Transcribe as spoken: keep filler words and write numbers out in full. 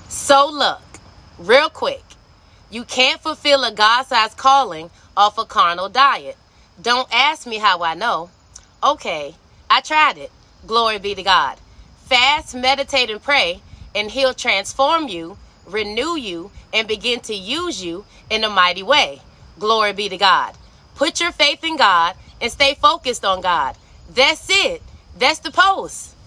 So look, real quick, you can't fulfill a God-sized calling off a carnal diet. Don't ask me how I know. Okay, I tried it. Glory be to God. Fast, meditate, and pray, and he'll transform you, renew you, and begin to use you in a mighty way. Glory be to God. Put your faith in God and stay focused on God. That's it. That's the post.